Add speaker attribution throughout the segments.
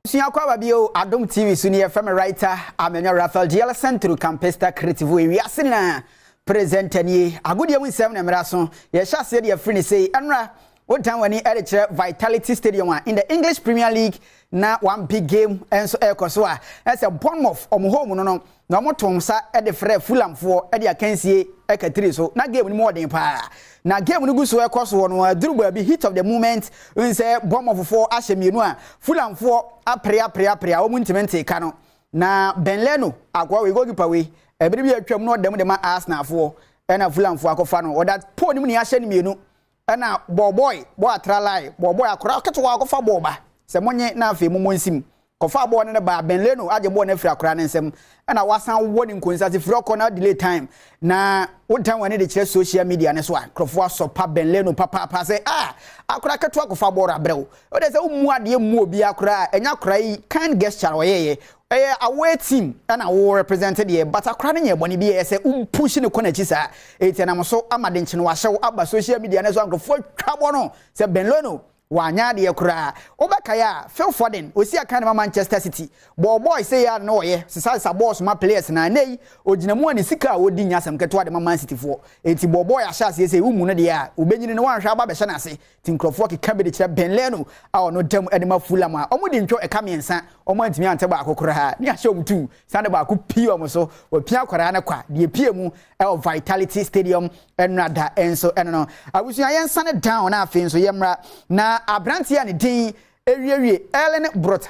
Speaker 1: Siakwa babio Adom TV senior FM writer Amenya Raphael Diala Centro Campesta Creative we asina present any agudi win 7 emraso ye sha se de free say enra one time when he editor Vitality Stadium in the English Premier League na one big game enso ekoso a as a Bournemouth home no na motom sa e de frɛ Fulham for e de akansie ekatiri so na game ni more den pa na game no guso ekoso no aduru ba bi hit of the moment we say Bournemouth for ahyemienu a Fulham for aprea o muntimente ka no na Benleno akwa we goalkeeper we e bi atwam no dem de ma Arsenal for e na Fulham for akofa no o that po ni mu ni ahye ni mienu na boy atralai boy akora ketewa akofa boba se monye na afi momonsim kofa bo ne ba Benleno age bo na firi akora ne nsem na wasan wo ni nkonsa firi corner delay time na wontan wane de kire social media ne so a krofo asopa Benleno papa say akora ketewa kofa bo ra brew o de se umu ade mu obi akora enya akora yi kind gesture oyeye away team na wo represented here but akora ne yeboni bi ye se push ne kona chi sa etiana mo so amade nchi no wahye aba social media ne so krofo twabo no se Benleno wanya de yakura obakaya Phil Foden osi aka na Manchester City boy say ya no ye sisa boss ma players na nei oginamu ani sika odi nyasam keto de Man City fo enti boy ahase say umu no de ya obenyini no wanhwa aba be na ase tinkrofo ke kabe de kire Benleno a ono dem edema Fulham a omudi ntwo eka miensa omo antimi ante ba akokora ha ni ahye omtu sande ba ko pii omo so opia kwara na kwa de pie mu e Vitality Stadium enrada enso eno abusuan yensa ne down na afin so yemra na Abrantia ni din ewie Erling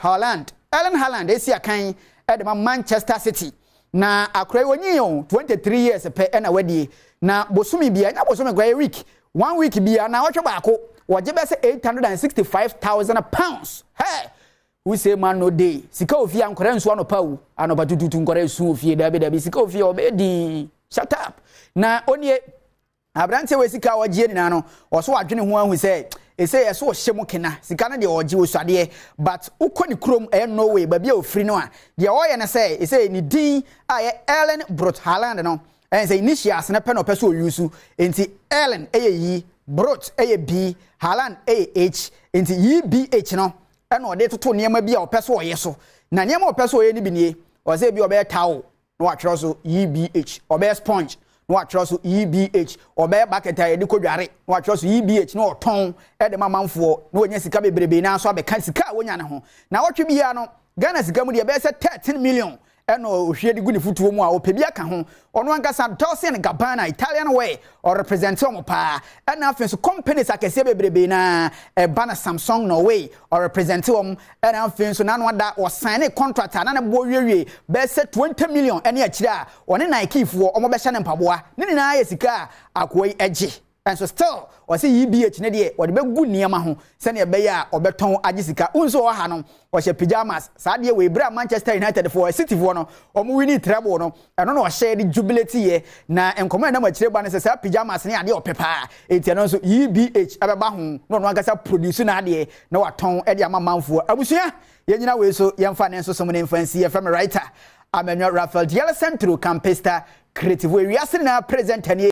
Speaker 1: Haaland esi akan edema Manchester City na akrai wonyi 23 years pe na wadi na bosumi bia nya bosumi gwa week 1 week bia na wotwe baako woje be se 865,000 pounds hey we say man no day sika ofia nkore nso ano pawu ano batututu nkore su ofie dabi sika ofie obedi shut up na onie Abrantia we sika woje ni na no oso wadwene ho ahu say say so hyemu kena sika na de oje osuade but ukoni krom no way ba bia ofiri no a de oye na say ni din Erling Haaland no and say initials na pen opeso yusu enti Erling yi Brot B Haaland H enti BH no na ode toto niam bia opeso oye so na niam opeso oye ni bi nie o say bi obe towel no atro so BH obe sponge no atro so EBH obe baketa ye de kodware no atro so EBH no oton e de mamanfo no onya sika bebrebe na so abeka sika wonya ne ho na wotwe bia no Ghana sika mu de be se 13 million eno ohwe de guni futuo mu a opebia ka ho ono ankasa Dolce & Gabbana Italian way or represent omo pa ena afenso companies akese bebrebe na bana Samsung Norway or represent ena afenso na no ada o sign contract na bo wiewie be se 20 million ene akire a one Nike fo omo be hye ne mpaboa ne na ya sika akoi eje and so still o say EBH ne de o de be gu niam ho se ne be ya obeton agisika unso o ha no o hye pyjamas sa de we bra Manchester United for City for no o mu wini treble no eno no o hye de jubilate ye na enkomo na machire ba ne se sa pyjamas ne ade o pepa enti no so EBH abeba ho no no agasa produce na ade na waton e de amamanfo abusua ye nyina we so ye mfa ne so so ne mfansi FM writer Amenya Raphael Diala Centro Campesta Creative we asiri na present